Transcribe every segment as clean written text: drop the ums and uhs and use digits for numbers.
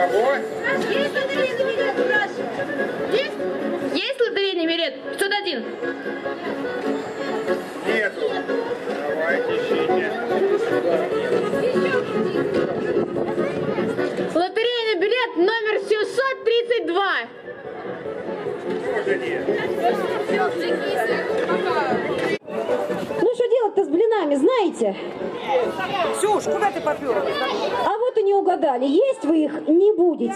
Кого? Есть лотерейный билет, спрашиваю. Есть? Есть лотерейный билет? 501. Нету. Давайте ищите. Лотерейный билет номер 732. Тоже нет. Ну что делать-то с блинами, знаете? Ксюш, куда ты попёрла? А вот и не угадали, есть вы их не будете.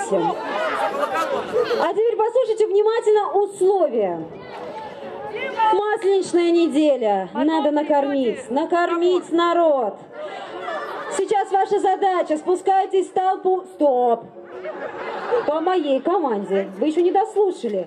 А теперь послушайте внимательно условия. Масленичная неделя, надо накормить народ. Сейчас ваша задача, спускайтесь в толпу. Стоп! По моей команде. Вы еще не дослушали.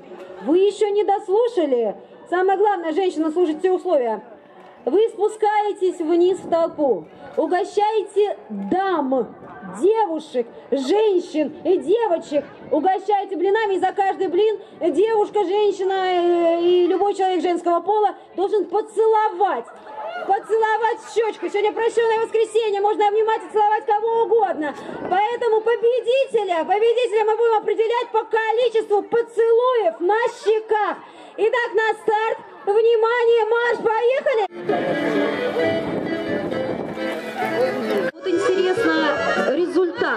Самое главное, женщина, слушайте условия. Вы спускаетесь вниз в толпу, угощаете дам, девушек, женщин и девочек, угощаете блинами, и за каждый блин девушка, женщина и любой человек женского пола должен поцеловать в щечку. Сегодня прощенное воскресенье, можно обнимать и целовать кого угодно. Поэтому победителя мы будем определять по количеству поцелуев на щеках. Итак, на старт. Внимание, марш, поехали! Вот интересно результат.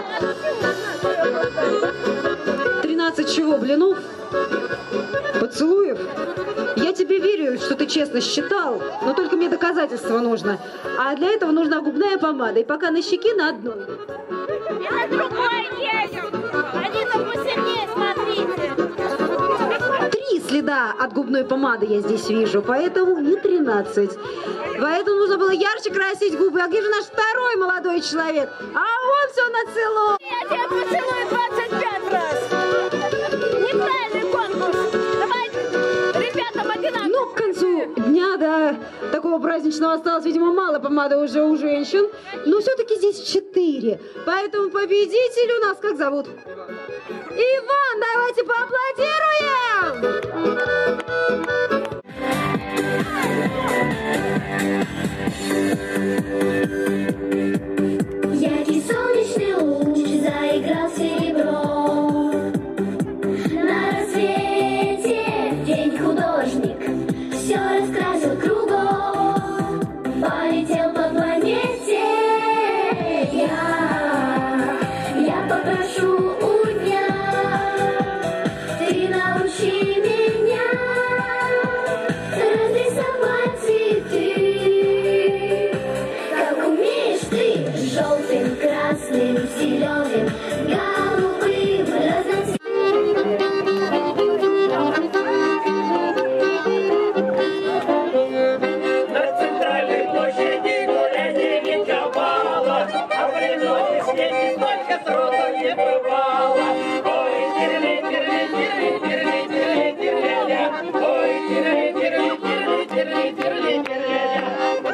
13 чего, блинов? Поцелуев? Я тебе верю, что ты честно считал, но только мне доказательства нужно. А для этого нужна губная помада. И пока на щеке на одной. И на другой едем. Они-то посильнее, смотрите. 3 следа от губной помады я здесь вижу, поэтому не 13. Поэтому нужно было ярче красить губы. А где же наш второй молодой человек? А он все нацеловал. Я тебя поцелую 25 раз. Неправильный конкурс. Давай ребятам одинаково. Ну, к концу дня до такого праздничного осталось, видимо, мало помады уже у женщин. Но все-таки здесь 4. Поэтому победитель у нас как зовут? Иван, давайте поаплодируем! Яркий солнечный луч заиграл серебро. На рассвете день художник все раскрасил кругом. Полетел по планете. Я попрошу у дня. Ты научи меня разрисовать цветы, как умеешь ты, желтым, красным, зеленым, голубым, разноцветным. На центральной площади гулянье не ковала, а в Леноне снеги столько сроду не бывало. Ой, тирли, тирли, тирли, тирли, тирли, тирля-ля. Ой, тирли, тирли, тирли, тирли, тирли, тирля-ля.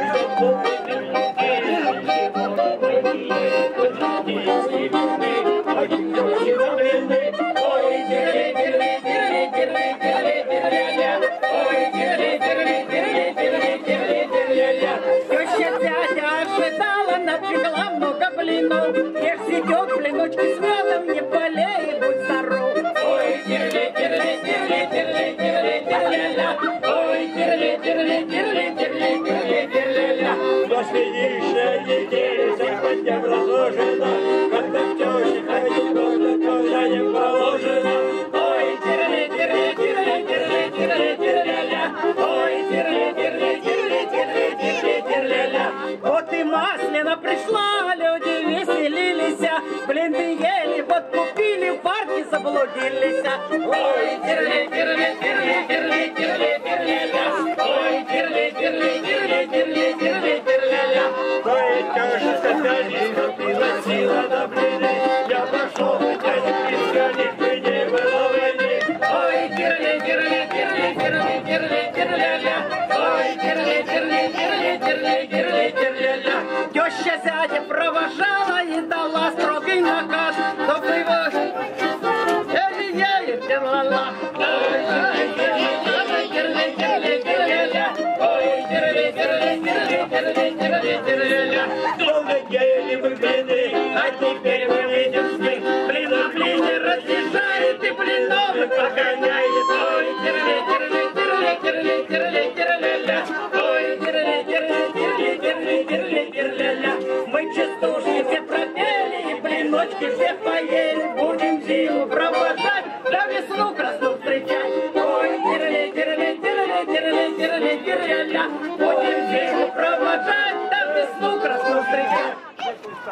Ой, тирли, тирли, тирли, тирли, тирли, тирля-ля. Ой, тирли, тирли, тирли, тирли, тирли, тирля-ля. Теща дядя ожидала, напекла много блинов. Ешь, идет блиночки с медом, не болей, будь здоров. Ой, тирли, тирли, тирли, тирли, тирли, тирля-ля. Ой, тирли, тирли, тирли, тирли, тирли, тирля-ля. Последнейшая неделя сегодня разложена, когда в тещи ходить можно, когда не положено. Ой, тирли, тирли, тирли, тирли, тирли, тирля-ля. Ой, тирли, тирли, тирли, тирли, тирли, тирля-ля. Вот и Маслина пришла, люди веселились, блины ели, подкупили, в парке заблудились. Ой, тирли, тирли, тирли, тирли, тирли, тирля-ля. Ой, тирли, тирли, тирли, тирли, тирли, тирля-ля. Ой, тёща пьяненько пригласила на блины, я пошел, дядя Петя, никто не было войны. Ой, тирли, тирли, тирли, тирли, тирли, тирля-ля. Ой, тирли, тирли, тирли, тирли, тирли, тирля-ля. Теща зятя провожала и дала строгий наказ, чтоб его эй-ей, тирла-ла. Ой, тирли, тирли, тирли, тирля-ля. Ой, тирли, тирли, тирли, тирли, тирли, тирля-ля. Долго ели мы блины, а теперь мы видим сны. Блины, блины,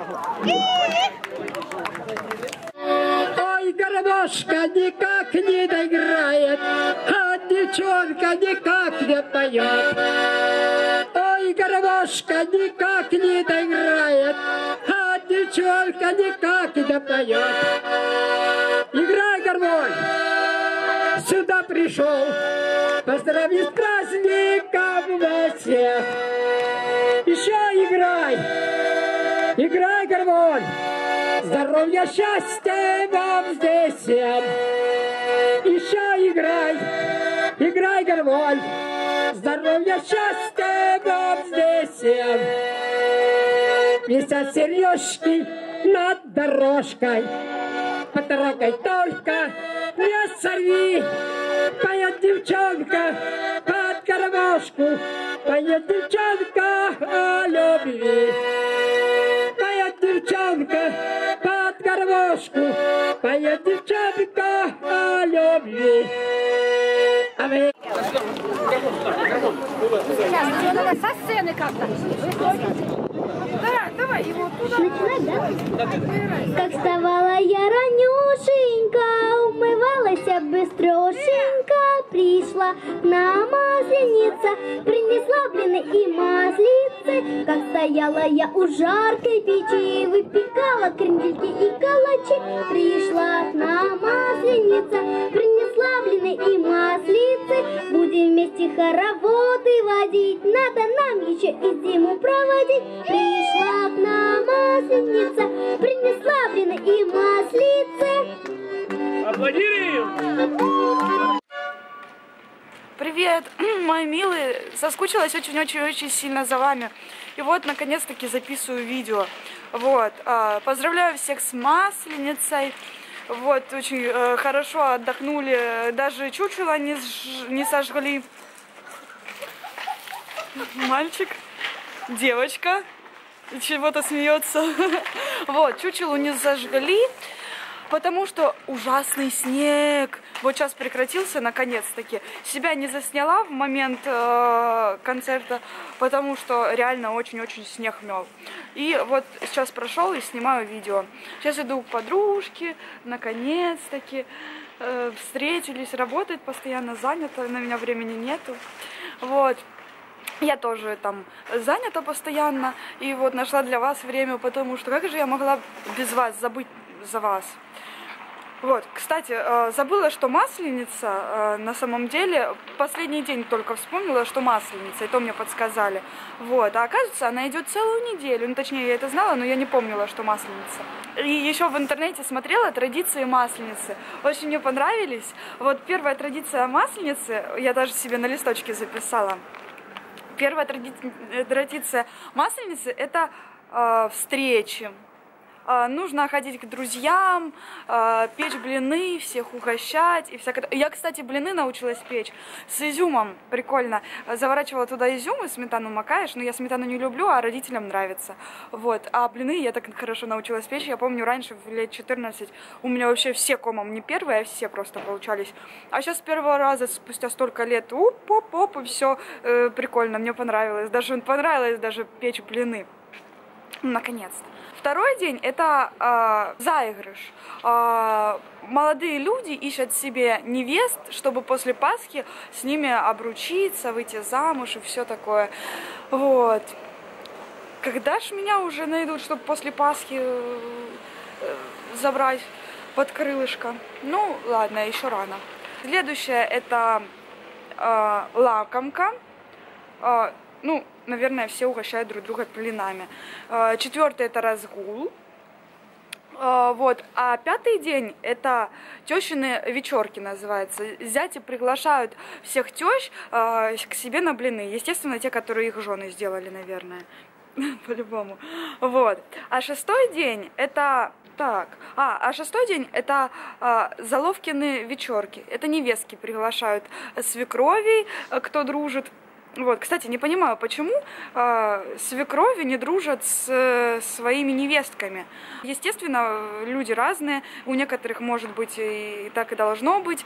Ой, гармошка никак не доиграет, а девчонка никак не поет. Ой, гармошка никак не доиграет, а девчонка никак не поет. Играй, гармонь, сюда пришел, поздравить с праздником вас всех. Еще играй, играй, гармонь, здоровья, счастья вам здесь всем. Еще играй, играй, гармонь, здоровья, счастья вам здесь всем. Висят сережки над дорожкой, потрогай только, не сорви. Поет девчонка под гармошку, поет девчонка о любви. Поет девчонка под гармошку, поет девчонка о любви. А вы... Сейчас, надо со сцены как-то. Давай его туда. Как вставала я ранюшенька, умывалась быстрёшенько, пришла на масленица, принесла блины и маслицы. Как стояла я у жаркой печи, выпекала крендельки и калачи, пришла на масленица, принесла блины и маслицы. Будем вместе хороводы водить, надо нам еще и зиму проводить. Пришла к нам масленица, принесла блины и маслицы. Аплодируем! Привет, мои милые! Соскучилась очень-очень-очень сильно за вами. И вот, наконец-таки, записываю видео. Вот, поздравляю всех с Масленицей. Вот, очень хорошо отдохнули. Даже чучело не сожгли. Мальчик, девочка. Чего-то смеется. Вот, чучело не зажгли, потому что ужасный снег. Вот сейчас прекратился, наконец-таки. Себя не засняла в момент концерта, потому что реально очень-очень снег мел. И вот сейчас прошел и снимаю видео. Сейчас иду к подружке, наконец-таки. Встретились, работает постоянно, занята, на меня времени нету. Вот. Я тоже там занята постоянно, и вот нашла для вас время, потому что как же я могла без вас забыть за вас? Вот, кстати, забыла, что Масленица, на самом деле, последний день только вспомнила, что Масленица, и то мне подсказали. Вот, а оказывается, она идет целую неделю, ну, точнее, я это знала, но я не помнила, что Масленица. И еще в интернете смотрела традиции Масленицы, очень мне понравились. Вот первая традиция Масленицы, я даже себе на листочке записала. Первая традиция Масленицы – это встречи. Нужно ходить к друзьям, печь блины, всех угощать и всякое. Я, кстати, блины научилась печь с изюмом, прикольно. Заворачивала туда изюм и сметану макаешь, но я сметану не люблю, а родителям нравится. Вот. А блины я так хорошо научилась печь. Я помню, раньше, в лет 14, у меня вообще все комом, не первые, а все просто получались. А сейчас с первого раза, спустя столько лет, оп-оп-оп, и все прикольно, мне понравилось. Даже понравилось даже печь блины. Наконец-то. Второй день – это заигрыш. Молодые люди ищут себе невест, чтобы после Пасхи с ними обручиться, выйти замуж и все такое. Вот. Когда ж меня уже найдут, чтобы после Пасхи забрать под крылышко? Ну, ладно, еще рано. Следующее – это лакомка. Ну, наверное, все угощают друг друга блинами. Четвертый – это разгул. Вот. А пятый день – это тещины вечерки называется. Зяти приглашают всех тещ к себе на блины. Естественно, те, которые их жены сделали, наверное. По-любому. Вот. А шестой день – это... шестой день – это заловкины вечерки. Это невестки приглашают свекровей, кто дружит. Вот, кстати, не понимаю, почему свекрови не дружат с своими невестками. Естественно, люди разные, у некоторых, может быть, и так и должно быть.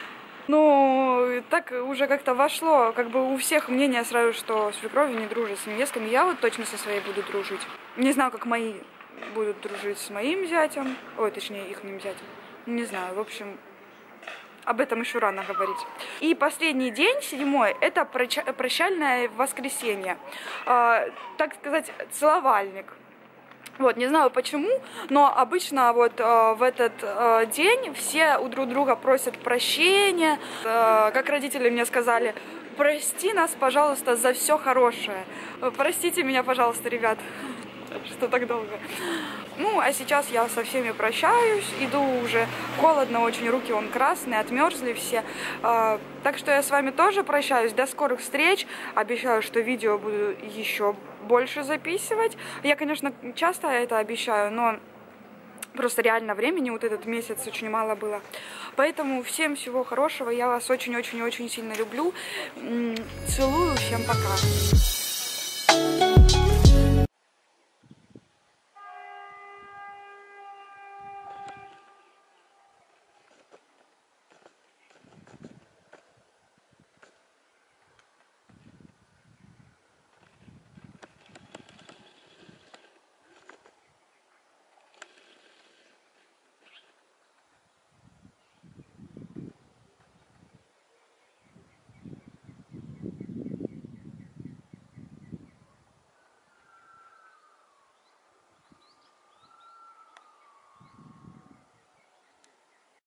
Но так уже как-то вошло, как бы у всех мнение сразу, что свекрови не дружат с невестками. Я вот точно со своей буду дружить. Не знаю, как мои будут дружить с моим зятем, ой, точнее, ихним зятем. Не знаю, в общем, об этом еще рано говорить. И последний день, 7-й, это прощальное воскресенье. Так сказать, целовальник. Вот, не знаю почему, но обычно вот в этот день все у друг друга просят прощения. Как родители мне сказали: прости нас, пожалуйста, за все хорошее. Простите меня, пожалуйста, ребят, что так долго. Ну, а сейчас я со всеми прощаюсь, иду уже, холодно очень, руки вон красные, отмерзли все. Так что я с вами тоже прощаюсь, до скорых встреч. Обещаю, что видео буду еще больше записывать. Я, конечно, часто это обещаю, но просто реально времени вот этот месяц очень мало было. Поэтому всем всего хорошего, я вас очень-очень-очень сильно люблю. Целую, всем пока.